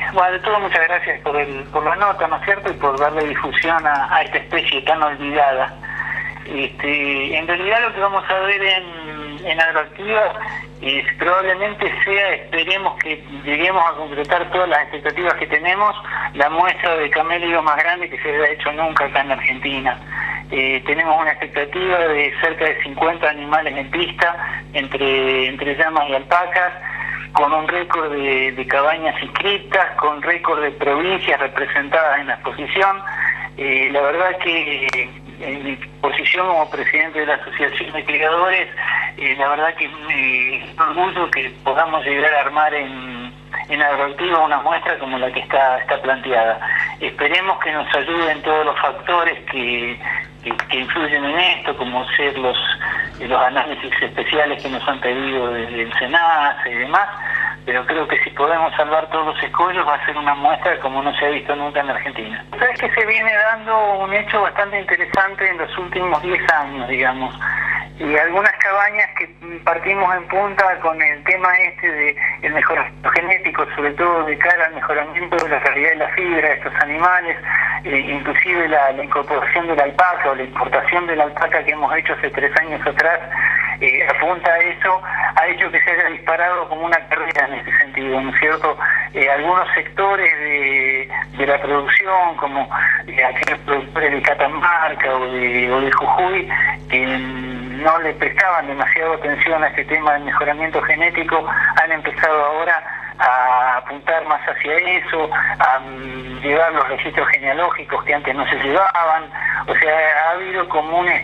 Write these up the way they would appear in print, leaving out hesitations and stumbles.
Bueno, de todo, muchas gracias por la nota, ¿no es cierto? Y por darle difusión a esta especie tan olvidada. En realidad lo que vamos a ver en Agroactiva probablemente sea, esperemos que lleguemos a concretar todas las expectativas que tenemos, la muestra de camélido más grande que se haya hecho nunca acá en Argentina. Tenemos una expectativa de cerca de 50 animales en pista, entre llamas y alpacas, con un récord de cabañas inscritas, con récord de provincias representadas en la exposición. La verdad que en mi posición como presidente de la Asociación de Criadores, la verdad que me orgullo que podamos llegar a armar en Agroactiva una muestra como la que está planteada. Esperemos que nos ayuden todos los factores que influyen en esto, como ser los análisis especiales que nos han pedido desde el SENASA y demás, pero creo que si podemos salvar todos los escollos va a ser una muestra como no se ha visto nunca en Argentina. Sabes que se viene dando un hecho bastante interesante en los últimos 10 años, digamos, y algunas cabañas que partimos en punta con el tema de el mejoramiento genético, sobre todo de cara al mejoramiento de la calidad de la fibra de estos animales, inclusive la incorporación de la alpaca o la importación de la alpaca que hemos hecho hace 3 años atrás, apunta a eso, ha hecho que se haya disparado como una carrera en ese sentido, ¿no es cierto? Algunos sectores de la producción, como aquellos productores de Catamarca o de Jujuy, que no le prestaban demasiado atención a este tema del mejoramiento genético, han empezado ahora a apuntar más hacia eso, a llevar los registros genealógicos que antes no se llevaban. O sea, ha habido como un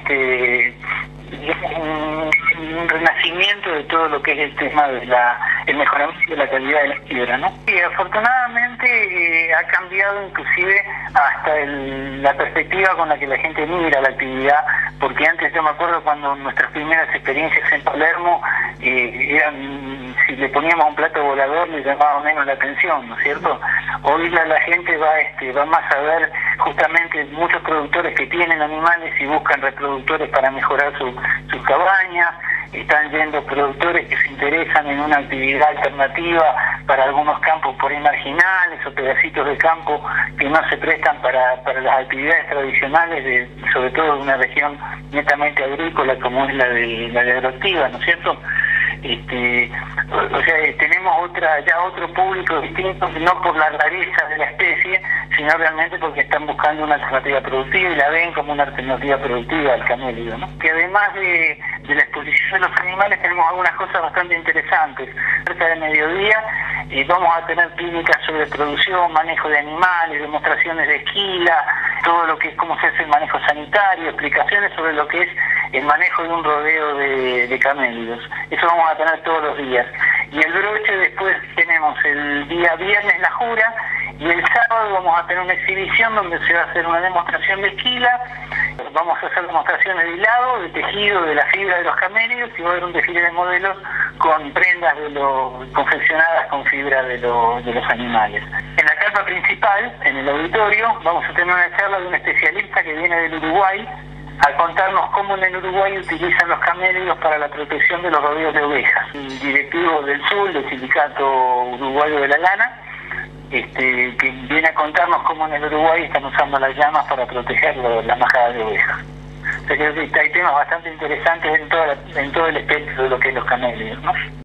renacimiento de todo lo que es el tema de el mejoramiento de la calidad de la fibra, ¿no? Y afortunadamente ha cambiado inclusive hasta la perspectiva con la que la gente mira la actividad, porque antes yo me acuerdo cuando nuestras primeras experiencias en Palermo si le poníamos un plato volador le llamaba menos la atención, ¿no es cierto? Hoy la gente va más a ver justamente muchos productores que tienen animales y buscan reproductores para mejorar sus cabañas. Están yendo productores que se interesan en una actividad alternativa para algunos campos por ahí marginales o pedacitos de campo que no se prestan para las actividades tradicionales, sobre todo de una región netamente agrícola como es la de Agroactiva, ¿no es cierto? O sea, tenemos otro público distinto, no por la rareza de la especie, sino realmente porque están buscando una alternativa productiva y la ven como una alternativa productiva al camélido, ¿no? Que además de la exposición de los animales tenemos algunas cosas bastante interesantes. Cerca de mediodía vamos a tener clínicas sobre producción, manejo de animales, demostraciones de esquila, todo lo que es cómo se hace el manejo sanitario, explicaciones sobre lo que es el manejo de un rodeo de camélidos. Eso vamos a tener todos los días. Y el broche después tenemos el día viernes la jura, y el sábado vamos a tener una exhibición donde se va a hacer una demostración de esquila, vamos a hacer demostraciones de hilado, de tejido, de la fibra de los camélidos, y va a haber un desfile de modelos con prendas confeccionadas con fibra de los animales. En la carpa principal, en el auditorio, vamos a tener una charla de un especialista que viene del Uruguay a contarnos cómo en el Uruguay utilizan los camélidos para la protección de los rodeos de ovejas. Un directivo del sur, del Sindicato Uruguayo de la Lana, que viene a contarnos cómo en el Uruguay están usando las llamas para proteger las majadas de ovejas. O sea que hay temas bastante interesantes en todo el espectro de lo que es los camélidos, ¿no?